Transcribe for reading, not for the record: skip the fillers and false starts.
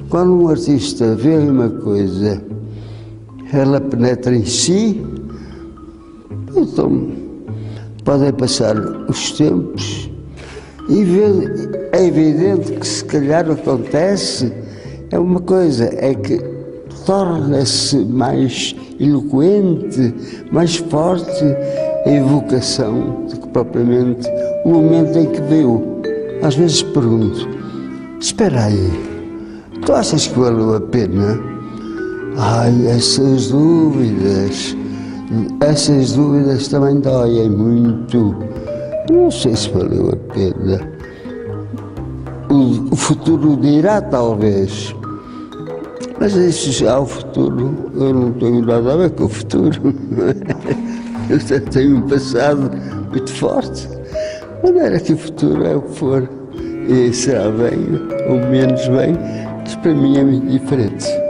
Quando um artista vê uma coisa, ela penetra em si, então podem passar os tempos e é evidente que se calhar acontece, é uma coisa, é que torna-se mais eloquente, mais forte a evocação do que propriamente o momento em que viu. Às vezes pergunto, espera aí, tu achas que valeu a pena? Ai, essas dúvidas também doem muito. Não sei se valeu a pena. O futuro dirá, talvez. Mas isso já, o futuro, eu não tenho nada a ver com o futuro. Eu já tenho um passado muito forte. De maneira que o futuro é o que for. E será bem ou menos bem, mas para mim é muito diferente.